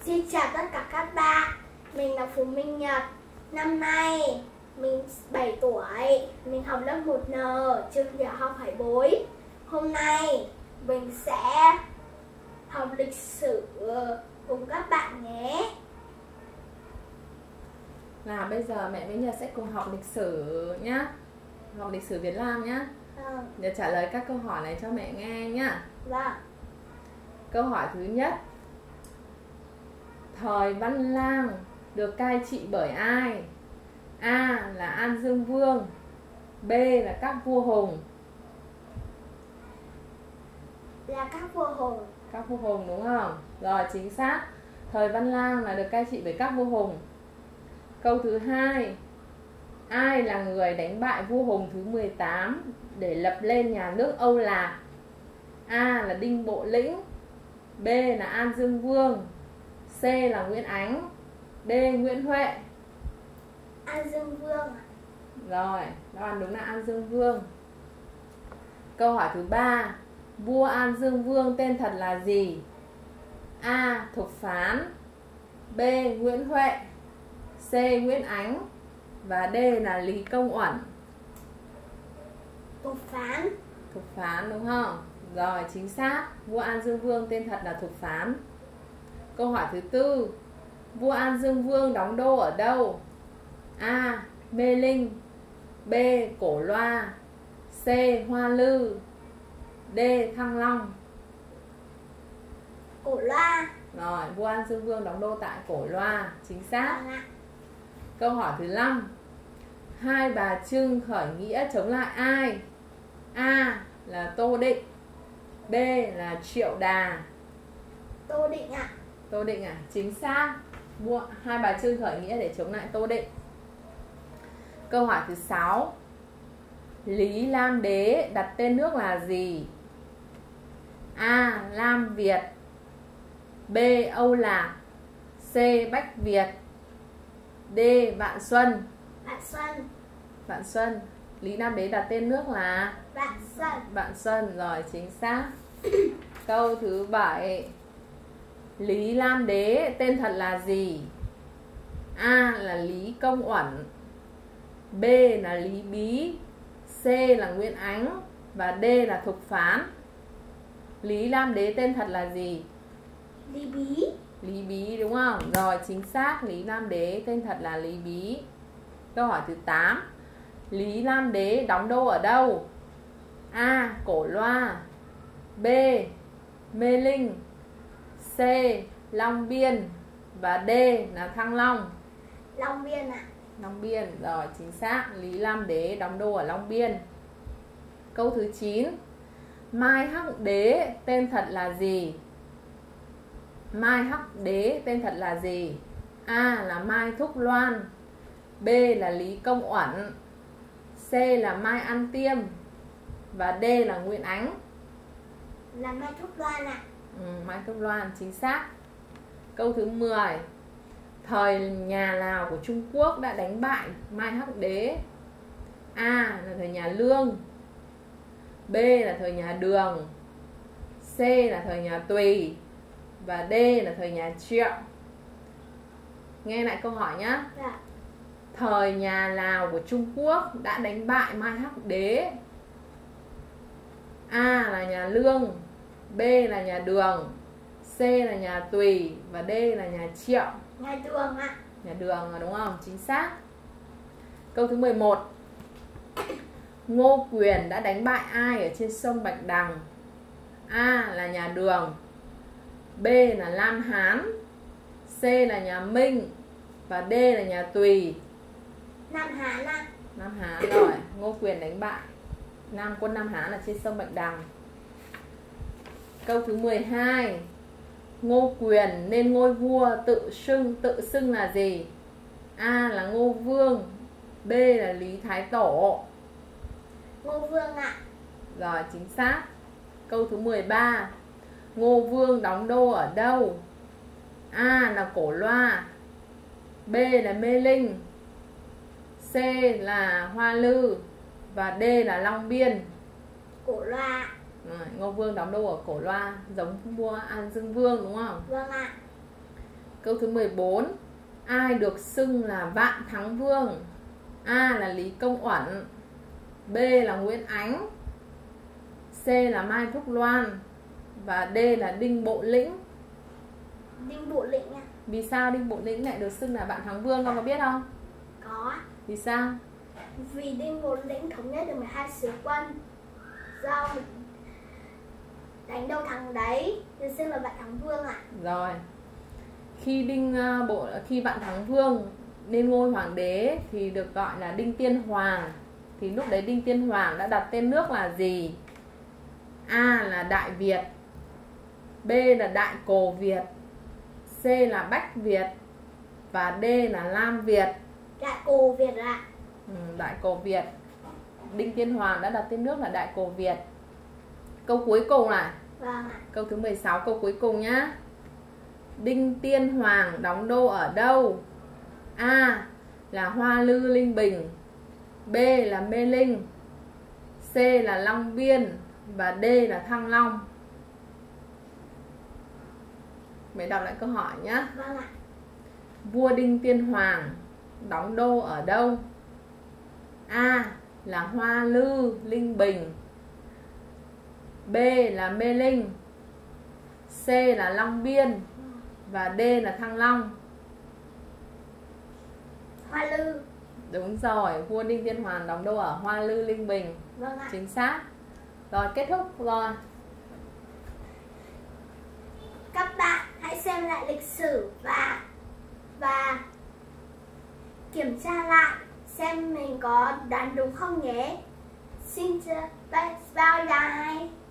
Xin chào tất cả các bạn, mình là Phú Minh Nhật. Năm nay mình 7 tuổi, mình học lớp 1N, trường tiểu học Hải Bối. Hôm nay mình sẽ học lịch sử cùng các bạn nhé. Nào bây giờ mẹ với Nhật sẽ cùng học lịch sử nhá. Học lịch sử Việt Nam nhá. Để trả lời các câu hỏi này cho mẹ nghe nhá. Vâng. Câu hỏi thứ nhất: thời Văn Lang được cai trị bởi ai? A là An Dương Vương, B là các vua Hùng. Là các vua Hùng. Các vua Hùng đúng không? Rồi, chính xác. Thời Văn Lang là được cai trị bởi các vua Hùng. Câu thứ hai: ai là người đánh bại vua Hùng thứ 18 để lập lên nhà nước Âu Lạc? A là Đinh Bộ Lĩnh, B là An Dương Vương, C là Nguyễn Ánh, D Nguyễn Huệ. An Dương Vương. Rồi, đáp án đúng là An Dương Vương. Câu hỏi thứ ba: vua An Dương Vương tên thật là gì? A Thục Phán, B Nguyễn Huệ, C Nguyễn Ánh và D là Lý Công Uẩn. Thục Phán. Thục Phán đúng không? Rồi, chính xác. Vua An Dương Vương tên thật là Thục Phán. Câu hỏi thứ tư: vua An Dương Vương đóng đô ở đâu? A Mê Linh, B Cổ Loa, C Hoa Lư, D Thăng Long. Cổ Loa. Rồi, vua An Dương Vương đóng đô tại Cổ Loa, chính xác. Vâng ạ. Câu hỏi thứ 5: Hai Bà Trưng khởi nghĩa chống lại ai? A là Tô Định, B là Triệu Đà. Tô Định ạ. Tô Định à? Chính xác. Hai Bà Trưng khởi nghĩa để chống lại Tô Định. Câu hỏi thứ 6: Lý Lam Đế đặt tên nước là gì? A Lam Việt, B Âu Lạc, C Bách Việt, D Vạn Xuân. Vạn Xuân. Vạn Xuân. Lý Lam Đế đặt tên nước là Vạn Xuân. Vạn Xuân. Rồi, chính xác. Câu thứ 7: Lý Lam Đế tên thật là gì? A là Lý Công Uẩn, B là Lý Bí, C là Nguyễn Ánh và D là Thục Phán. Lý Lam Đế tên thật là gì? Lý Bí. Lý Bí đúng không? Rồi, chính xác. Lý Lam Đế tên thật là Lý Bí. Câu hỏi thứ 8: Lý Lam Đế đóng đô ở đâu? A Cổ Loa, B Mê Linh, C Long Biên và D là Thăng Long. Long Biên ạ. Long Biên. Rồi, chính xác. Lý Lam Đế đóng đô ở Long Biên. Câu thứ 9: Mai Hắc Đế tên thật là gì? Mai Hắc Đế tên thật là gì? A là Mai Thúc Loan, B là Lý Công Uẩn, C là Mai An Tiêm và D là Nguyễn Ánh. Là Mai Thúc Loan ạ. Mai Thúc Loan, chính xác. Câu thứ 10: thời nhà nào của Trung Quốc đã đánh bại Mai Hắc Đế? A là thời nhà Lương, B là thời nhà Đường, C là thời nhà Tùy và D là thời nhà Triệu. Nghe lại câu hỏi nhé. Dạ. Thời nhà nào của Trung Quốc đã đánh bại Mai Hắc Đế? A là nhà Lương, B là nhà Đường, C là nhà Tùy và D là nhà Triệu. Nhà Đường ạ. Nhà Đường đúng không? Chính xác. Câu thứ 11: Ngô Quyền đã đánh bại ai ở trên sông Bạch Đằng? A là nhà Đường, B là Lam Hán, C là nhà Minh và D là nhà Tùy. Nam Hán ạ. Nam Hán. Rồi, Ngô Quyền đánh bại quân Nam Hán ở trên sông Bạch Đằng. Câu thứ 12: Ngô Quyền nên ngôi vua tự xưng là gì? A là Ngô Vương, B là Lý Thái Tổ. Ngô Vương ạ. Rồi, chính xác. Câu thứ 13: Ngô Vương đóng đô ở đâu? A là Cổ Loa, B là Mê Linh, C là Hoa Lư và D là Long Biên. Cổ Loa. Ngô Vương đóng đô ở Cổ Loa, giống vua An Dương Vương đúng không? Vâng ạ. Câu thứ 14. Ai được xưng là Vạn Thắng Vương? A là Lý Công Uẩn, B là Nguyễn Ánh, C là Mai Thúc Loan và D là Đinh Bộ Lĩnh. Đinh Bộ Lĩnh à? Vì sao Đinh Bộ Lĩnh lại được xưng là Vạn Thắng Vương, con có biết không? Có. Vì sao? Vì Đinh Bộ Lĩnh thống nhất được 12 sứ quân, do mình đánh đâu thắng đấy, được xưng là Vạn Thắng Vương ạ. Rồi. Khi Vạn Thắng Vương lên ngôi hoàng đế thì được gọi là Đinh Tiên Hoàng. Thì lúc đấy Đinh Tiên Hoàng đã đặt tên nước là gì? A là Đại Việt, B là Đại Cổ Việt, C là Bách Việt và D là Lam Việt. Đại Cổ Việt ạ. Đại Cổ Việt. Đinh Tiên Hoàng đã đặt tên nước là Đại Cổ Việt. Câu cuối cùng này. Vâng ạ. Câu thứ 16, câu cuối cùng nhá. Đinh Tiên Hoàng đóng đô ở đâu? A là Hoa Lư Linh Bình, B là Mê Linh, C là Long Biên và D là Thăng Long. Mày đọc lại câu hỏi nhé. Vâng ạ. Vua Đinh Tiên Hoàng đóng đô ở đâu? A là Hoa Lư Linh Bình, B là Mê Linh, C là Long Biên và D là Thăng Long. Hoa Lư. Đúng rồi, vua Đinh Tiên Hoàng đóng đô ở Hoa Lư Linh Bình. Vâng ạ. Chính xác. Rồi, kết thúc rồi. Các bạn hãy xem lại lịch sử và kiểm tra lại xem mình có đoán đúng không nhé. Xin chào, bye bye.